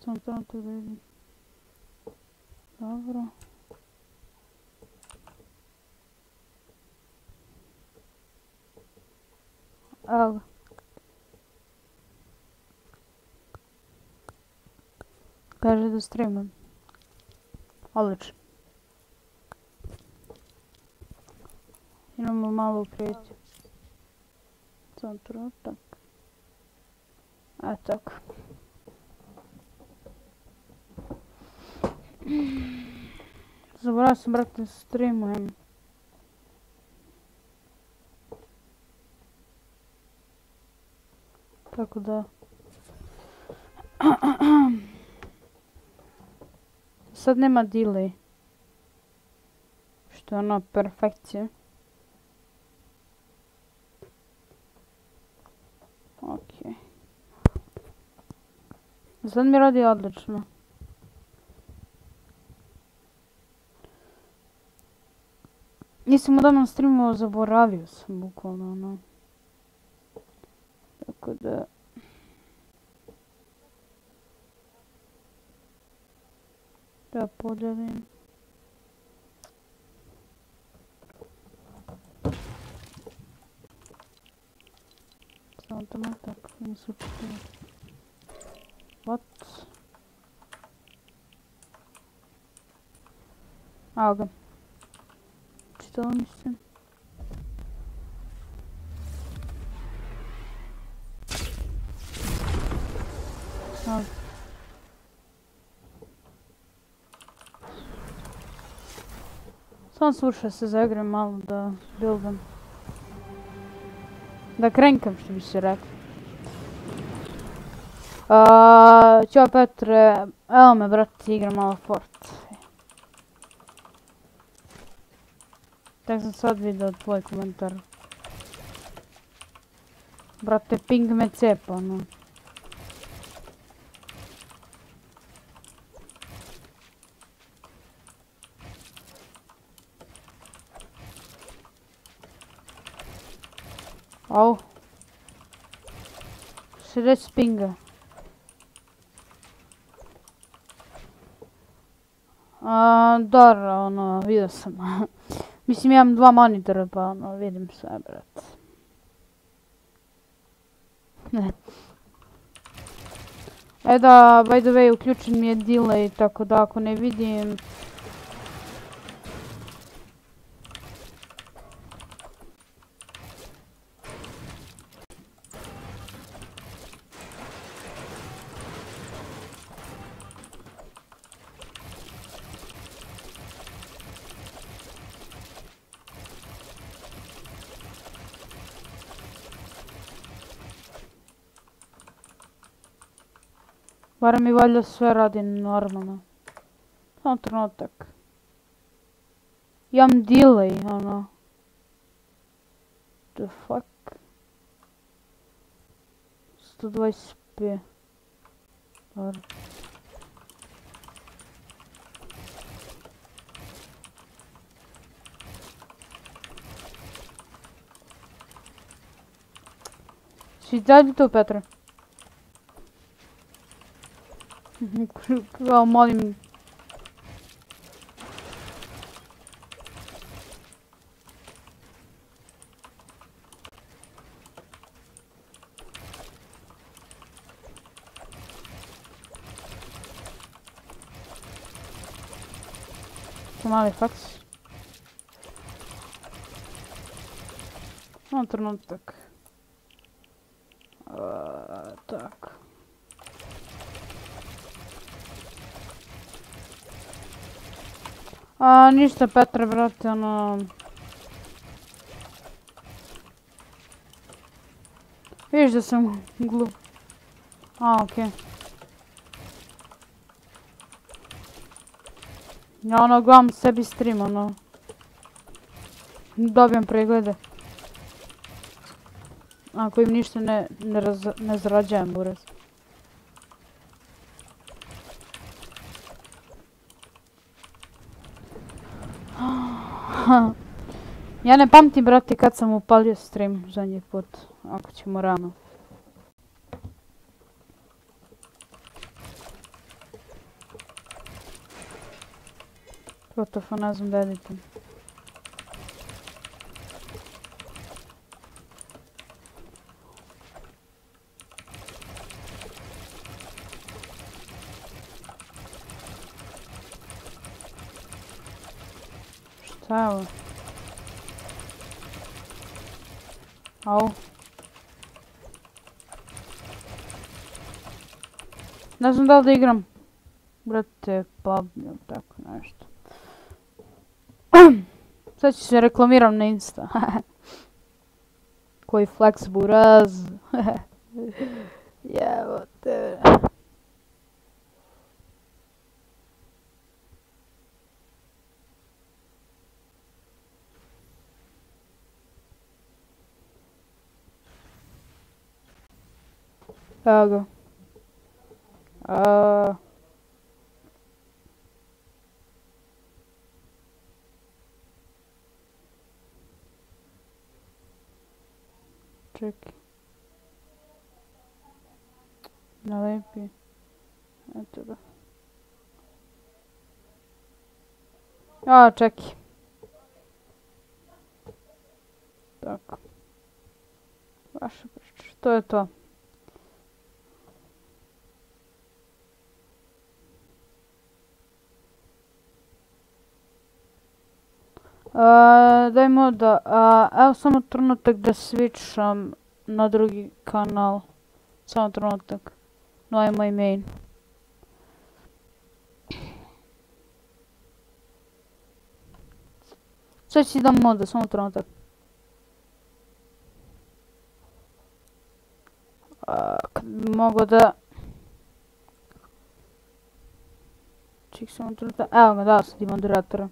Sam to da vidim. Dobro. Evo ga. Kaže da streamam. Odlično. Imamo malu prijetnju. Sam trenutak. Tako. Zaboravio sam, brate, streamujem. Tako da... Sad nema delay. Što je ono perfekcija. Okej. Sad mi radi odlično. Nisam odavno streamao, zaboravio sam bukvalno ono. Tako da... Da podijelim. Samo trenutak, nisu čitali. What? Evo ga. Čitala mislim. Evo. Samo slušaj se zaigram malo da buildam. Da krenkam što bi se rekao. Ćao Petre, evo me brate, igram malo Fort. Tek sam sad vidio tvoj komentar. Brate, ping me cepa, ono. Au. 60 pinga. Dobro, ono, vidio sam. Mislim, imam dva monitora, pa ono, vidim sve, brat. Ne. Da, by the way, uključen mi je delay, tako da ako ne vidim... Barem mi valjda sve radi normalno. Samo trenutak. Imam delay, ono. The fuck? 125. Dobro. Si dalje tu, Petra? Kao molim. Mali faks. Samo trenutak. Tak. Ništa Petre, brate, ono... Vidiš da sam glup. Okej. Ja ono gledam sebi stream, ono... Dobijam preglede. Ako im ništa ne zarađujem, buraz. Ja ne pamtim, brate, kad sam upalio stream zadnji put, ako ćemo rano. Gotovo, ne znam da editam. Šta je ovo? Au. Ne znam da li da igram. Brate, pub ili tako nešto. Sad ću se reklamiram na Insta. Koji flex buraz. Jevo te. Evo ga. Čekaj. Nalepi. Eto ga. Čekaj. Tako. Vaša priča. To je to. Dajmo da, evo samo trenutak da switcham na drugi kanal. Samo trenutak. No je moj main. Sad ću dam moda, samo trenutak. Kad bi mogo da... Ček samo trenutak, evo ga, dao sam ti moderatora.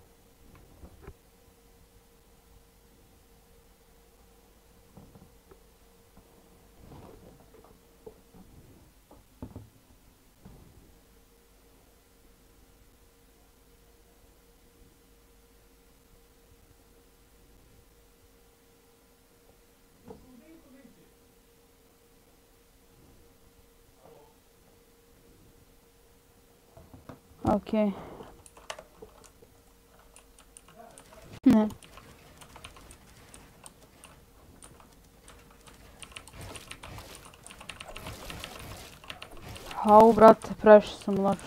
Okej. Ne. Au, brate, previše sam loš.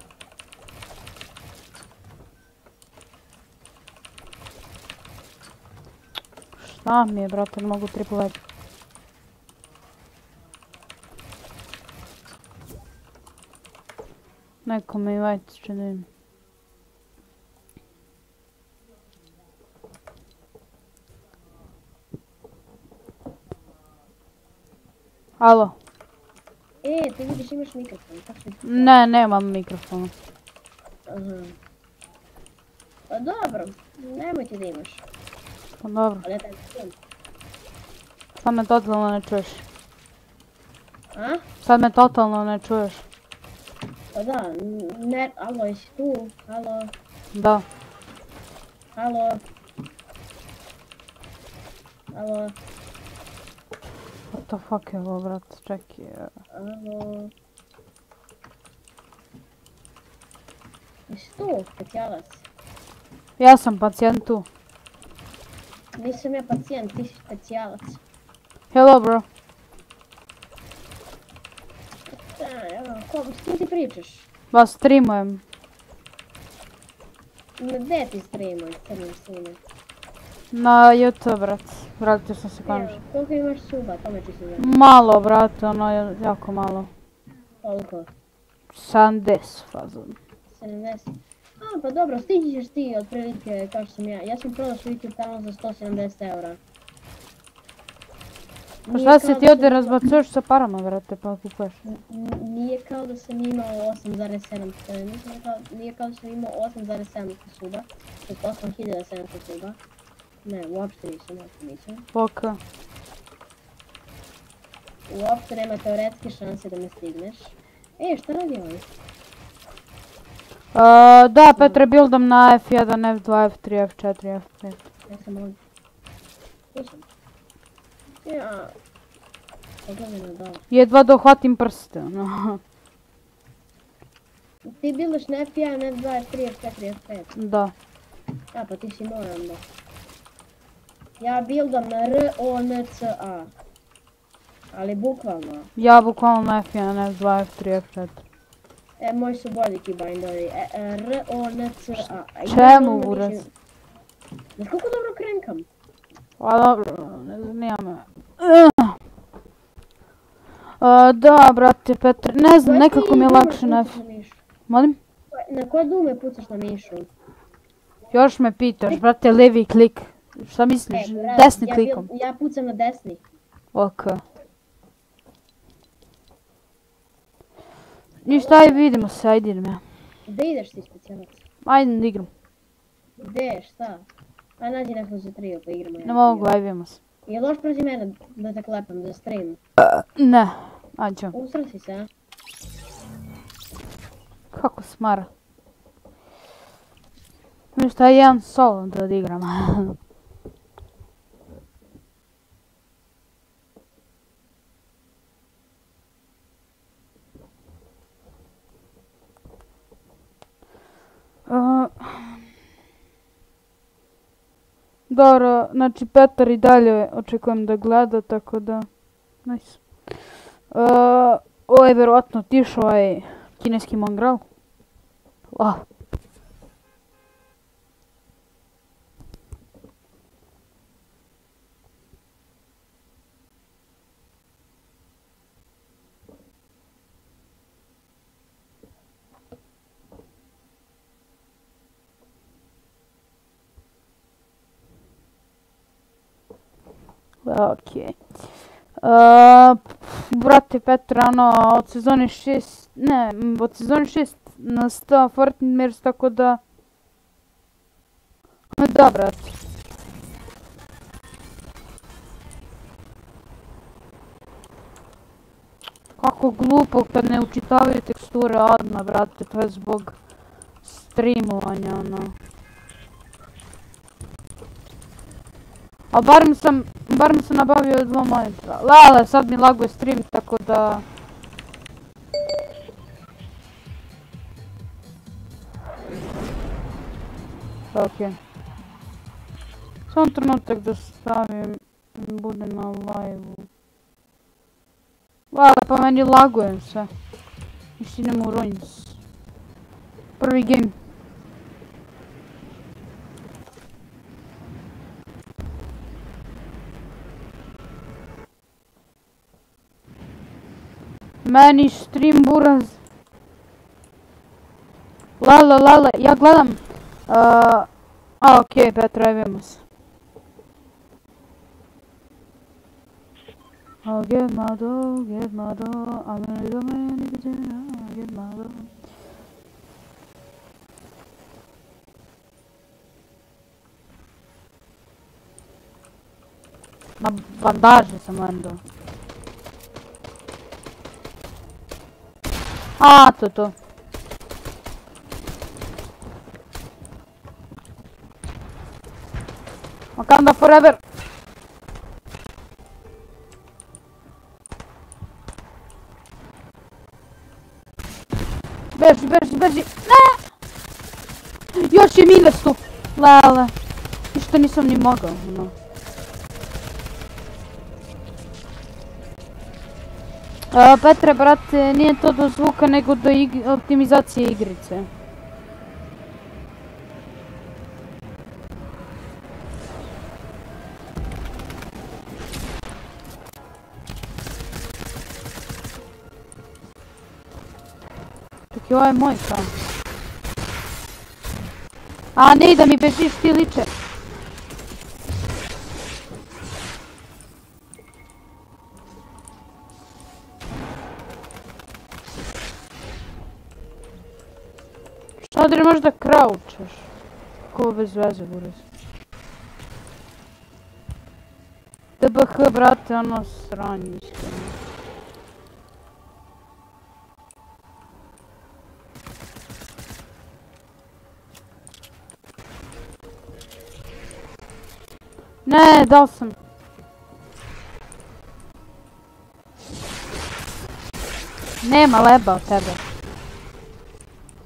Šta mi je, brate, ne mogu tripovati. Neko me invite činim. Alo. Ti vidiš imaš mikrofon, tako što ti... Ne, nemam mikrofona. Aha. Pa dobro, nemoj ti da imaš. Pa dobro. Ali ja taj film. Sad me totalno ne čuješ. A? Sad me totalno ne čuješ. Pa da, ne, alo, jesi tu? Alo, Da. alo. Alo, What the fuck je ovo, brate, čekaj. alo. Jesi tu, specijalac? Ja sam pacijent tu. Nisam ja pacijent, ti si specijalac. Hello, bro. Da, evo, s kim ti pričaš? Vas streamujem. Gdje ti streamuj, crnim sine? Na YouTube, brat. Vratio sam se konačno. Koliko imaš suba, tome ću se zanimati. Malo, brate, ono, jako malo. Koliko? 70 fazon. 70. Pa dobro, stići ćeš ti otprilike kao što sam ja. Ja sam prodao svoj YouTube kanal za 170 eura. Pa šta si ti ovdje razbacuješ sa parama, brate, pa kupuješ? Nije kao da sam imao 8,7, nije kao da sam imao 8,700 suba, to je 8700 suba. Ne, uopšte nisam. Poka. Uopšte nema teoretske šanse da me stigneš. Šta radi ovaj? Da, Petre, buildam na F1, F2, F3, F4, F5. Ja sam ovdje. Tu sam. Ja... Pogledaj na dole. Jedva dohvatim prste, ono. Ti bildaš na F1, F2, F3, F4, F5. Da. A, pa ti si moram da. Ja bildam na R-O-N-C-A. Ali bukvalno. Ja bukvalno na F1, F2, F3, F4. Moji su bolji keybinderi. R-O-N-C-A. Čemu uraz? Znaš koliko dobro krenkam? A dobro, ne zanima me. Da, brate Petre, ne znam, nekako mi je lakše na F1. Molim? Na koje dume pucaš na mišu? Još me pitaš, brate, levi klik. Šta misliš? Desni klikom. Ja pucam na desni. Ok. Ništa, ajde vidimo se, ajde idem ja. Gdje ideš ti specijalac? Ajde da igram. Gdje, šta? A nađi neko za trio pa igramo. Ne mogu, ajde vidimo se. Je loš protiv mene da te klepam za stream? Ne, ajde ću. Usrati se, a? Kako smara. Ništa, jedan solo da odigram. Dobro, znači Petar i dalje očekujem da gleda, tako da... Nice. Ovo je vjerovatno tiš ovaj kineski mongral. Wow. Okej. Brate Petra, ono, od sezone 6, ne, od sezone 6 nastao Fortnite Mirrors, tako da... Da, brate. Kako glupo kad ne učitavaju teksture odmah, brate, to je zbog streamovanja, ono. A barem sam nabavio 2 monitora. Lele, sad mi laguje stream, tako da... Okej. Samo trenutak da stavim, bude na live-u. Lele, pa meni laguje sve. Još idemo u Ruins. Prvi game. Meni stream buraz. Lala, ja gledam. Okej, Petra, vidimo se. I'll get my dough, I'm gonna do my nigga, I'll get my dough. Na bandaže sam lendo. A, to. Wakanda forever! Beži! Ne! Još je Miles tu! Lele. Ništa nisam ni mogao, no. Petre, brate, nije to do zvuka nego do optimizacije igrice. Čekaj, ovo je moj kao. A ne, da mi bežiš ti liče. Šta da li možda kraučeš? Kako bez veze buraz. TBH, brate, ono sranje iskreno. Ne, dao sam. Nema leba od tebe.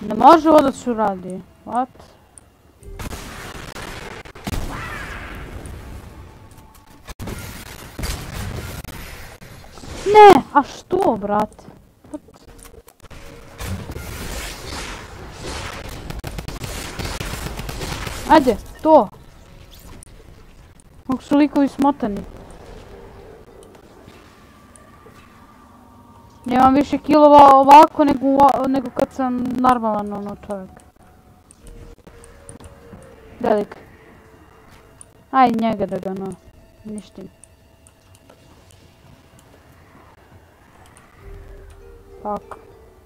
Ne može ovo da se uradi. What? Ne, a što, brate? Ajde, to. Kako su likovi smotani. Nemam više kilova ovako nego kad sam normalan ono čovjek. Velik. Aj njega da ga ništim. Tako.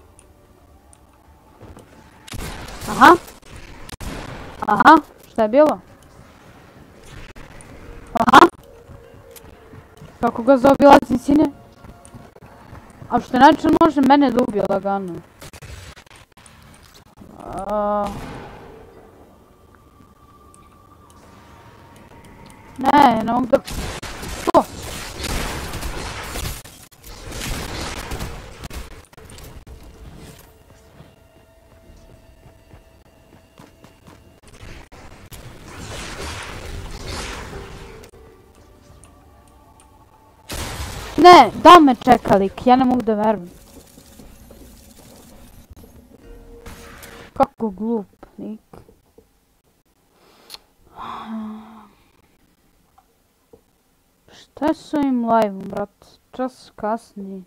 Aha. Aha, šta je bilo? Aha. Kako ga zaobilazim, sine? A što način može mene da ubije lagano? Ne mogu da... Što? Ne, da me čeka lik, ja ne mogu da verujem. Kako glup lik. Šta je s ovim live-om, brat? Čas kasnije.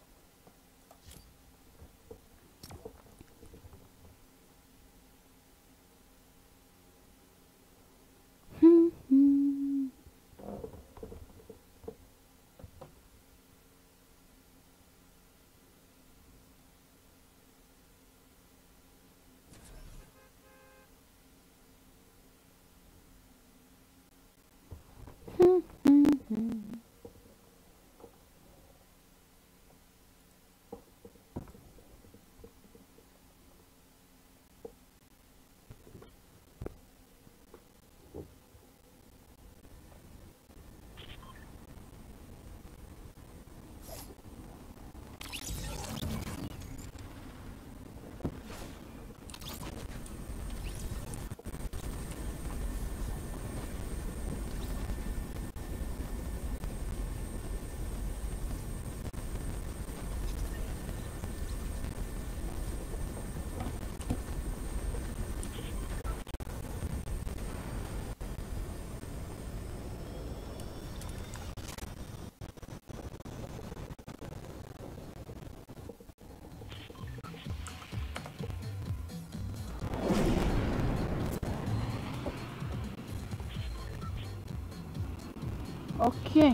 Okej.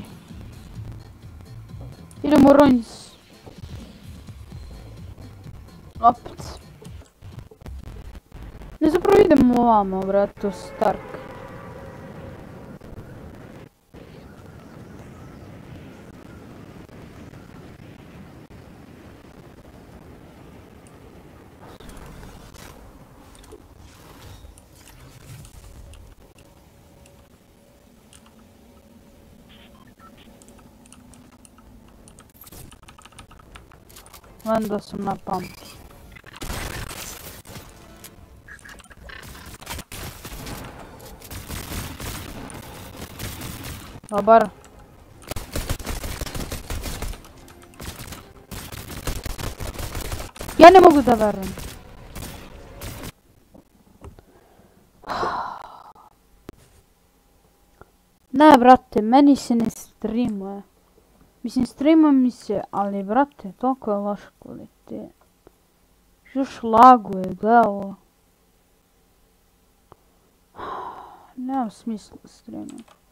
Idemo Rojns. Opet. Ne, zapravo idemo ovamo, brate, Stark. Onda sam na pampu. Dobar. Ja ne mogu da verujem. Ne, brate, meni se ne streamuje. Mislim, streamuje mi se, ali, brate, toliko je loš kvalitet. Još laguje, gledaj ovo. Nema smisla streamuje.